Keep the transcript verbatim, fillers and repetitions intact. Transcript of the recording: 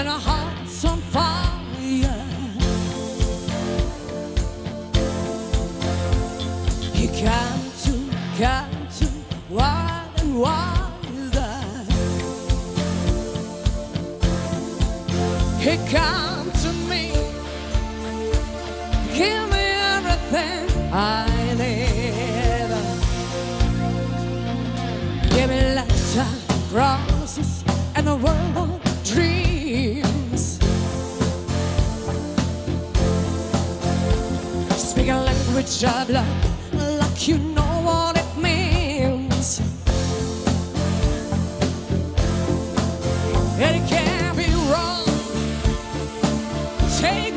and our hearts on fire. He came to, came to, wild and wilder. He came to me, give me everything I need. Give me laughter, roses, and a world of dreams. Speak a language of love, like you know what it means. It can't be wrong. Take